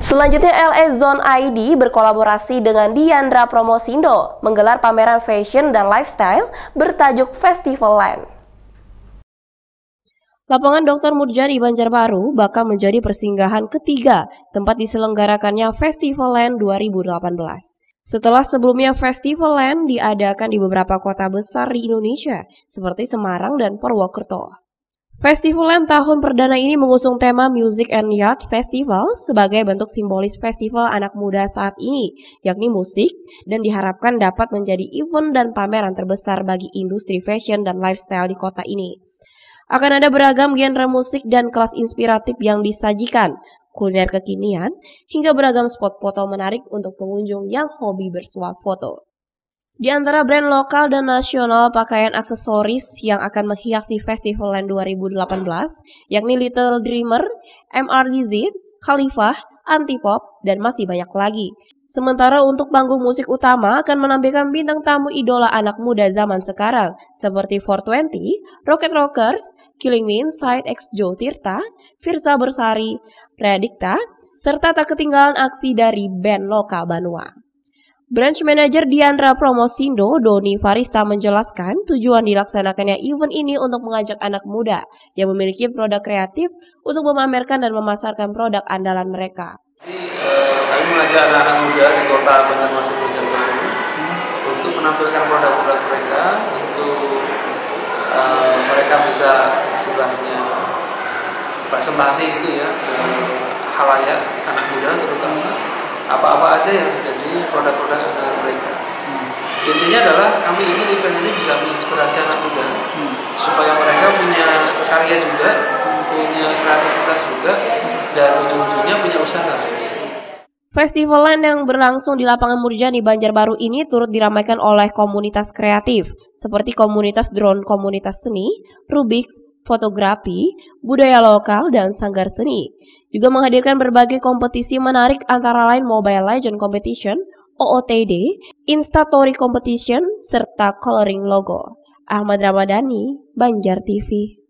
Selanjutnya, LA Zone ID berkolaborasi dengan Diandra Promosindo menggelar pameran fashion dan lifestyle bertajuk Festival Land. Lapangan Dr. Murjani Banjarbaru bakal menjadi persinggahan ketiga tempat diselenggarakannya Festival Land 2018. Setelah sebelumnya Festival Land diadakan di beberapa kota besar di Indonesia seperti Semarang dan Purwokerto. Festival Land tahun perdana ini mengusung tema Music and Youth Festival sebagai bentuk simbolis festival anak muda saat ini, yakni musik, dan diharapkan dapat menjadi event dan pameran terbesar bagi industri fashion dan lifestyle di kota ini. Akan ada beragam genre musik dan kelas inspiratif yang disajikan, kuliner kekinian, hingga beragam spot foto menarik untuk pengunjung yang hobi bersuah foto. Di antara brand lokal dan nasional pakaian aksesoris yang akan menghiasi Festival Land 2018, yakni Little Dreamer, MRDZ, Khalifah, Antipop, dan masih banyak lagi. Sementara untuk panggung musik utama akan menampilkan bintang tamu idola anak muda zaman sekarang, seperti 420, Rocket Rockers, Killing Me Inside X Joe Tirta, Firsa Bersari, Predikta, serta tak ketinggalan aksi dari band lokal Banua. Branch Manager Diandra Promosindo, Doni Farista menjelaskan tujuan dilaksanakannya event ini untuk mengajak anak muda yang memiliki produk kreatif untuk memamerkan dan memasarkan produk andalan mereka. Jadi, kami mengajak anak-anak muda di kota Banjarmasin Banjarbaru untuk menampilkan produk-produk mereka untuk mereka bisa istilahnya presentasi gitu ya khalayak anak muda terutama apa-apa aja yang menjadi produk-produk mereka. Intinya adalah kami ingin event ini bisa menginspirasi anak muda supaya mereka punya karya juga, punya kreativitas juga, dan ujung-ujungnya punya usaha. Festival Land yang berlangsung di Lapangan Murjani Banjarbaru ini turut diramaikan oleh komunitas kreatif seperti komunitas drone, komunitas seni, Rubik, fotografi, budaya lokal, dan sanggar seni. Juga menghadirkan berbagai kompetisi menarik antara lain Mobile Legends Competition, OOTD, Instastory Competition, serta coloring logo. Ahmad Ramadhani, Banjar TV.